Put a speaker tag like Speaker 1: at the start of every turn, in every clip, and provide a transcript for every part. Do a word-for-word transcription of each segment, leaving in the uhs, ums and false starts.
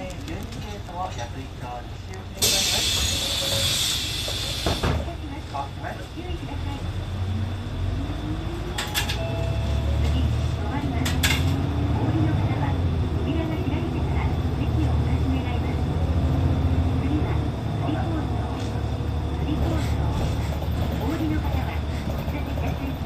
Speaker 1: じゅうにゲートを安井町西行きでございます。ご注意ください。次、止まります。お降りの方は扉が開いてから席をお立ち願います。次は釣り放送、釣り放送。お降りの方はお立ちください。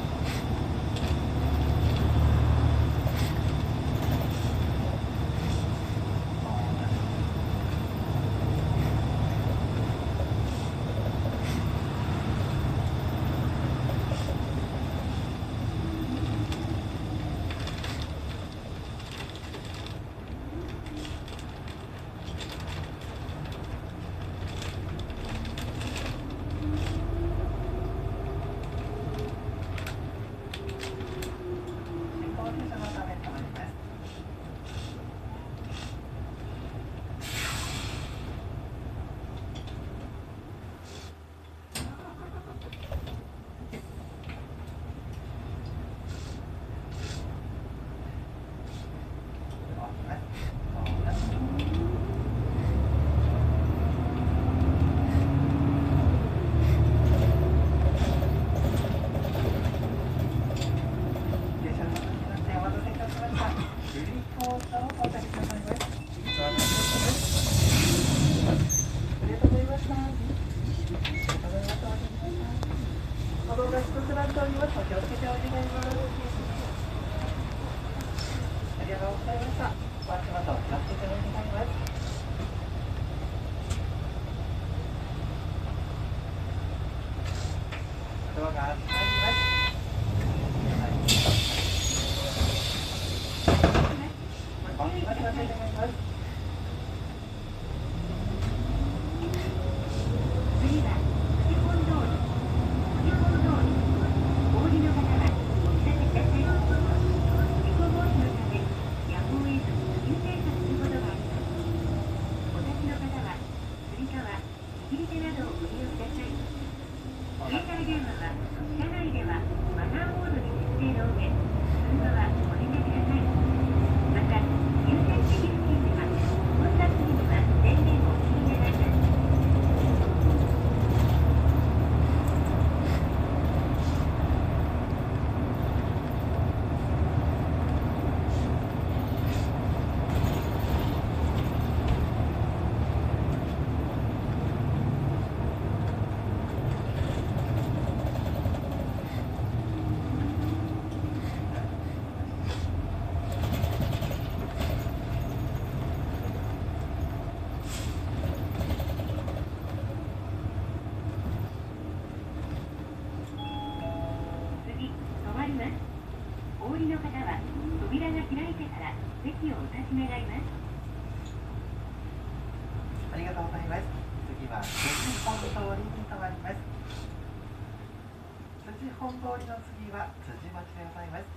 Speaker 1: 本通りの次は辻町でございます。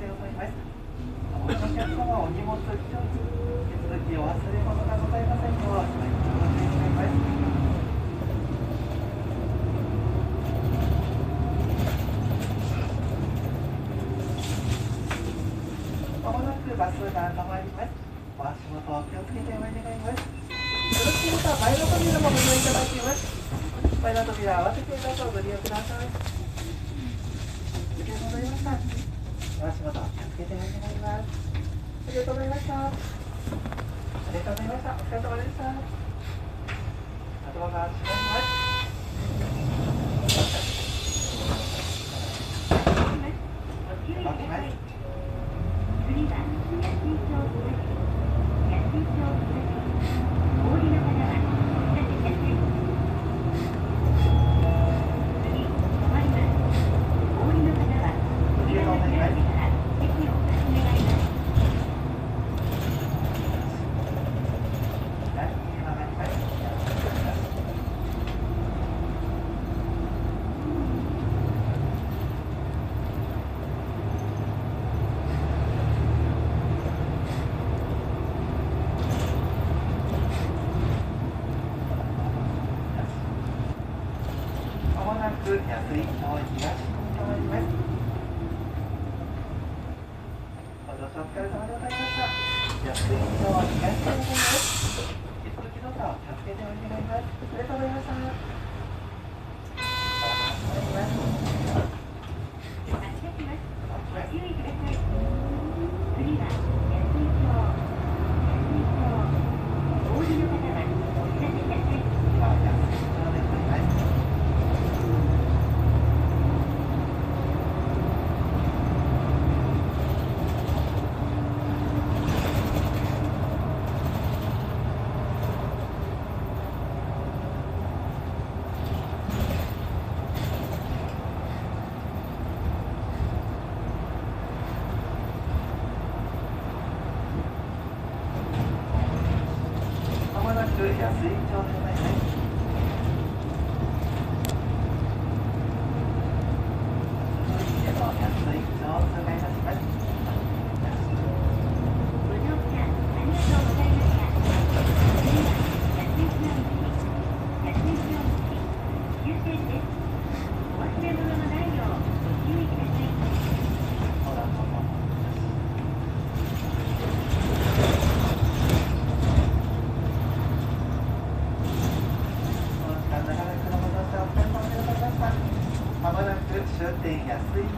Speaker 2: 性を問います。お客様お荷物一つ、手続きお忘れ物がございませんようお願いします。まもなくバスが止まります。お足元お気をつけてお願いします。よろしければ前の扉もご利用いただきます。前の扉合わせてどうぞご利用ください。ありがとうございました。お足元お気をつけてお願いします。ありがとうございました。ありがとうございました。お疲れ様でした。ドアが閉まります。
Speaker 1: ご注意ください。次は安井町東。安井町東。お降りの方はお下げください。次、止まります。お降りの方は扉が開いてから席をお立ち願います。
Speaker 2: まもなく安井町東に停まります。ご乗車お疲れ様でございました。安井町東でございます。引き続きどうぞ気をつけてお願いします。ありがとうございました。お願いします。
Speaker 1: 発車します。ご注意ください。次は安井町。安井町。お降りの方はお下げください。
Speaker 2: 今安井町でございます。まもなく安井町でございます。続いての安井町を通過いたします。
Speaker 1: ご乗車ありがとうございました。次は安井町西。安井町西。終点です。お忘れ物のないようご注意ください。
Speaker 2: 横断歩道をこの時間長らくのご乗車お疲れ様でございました。まもなく終点安井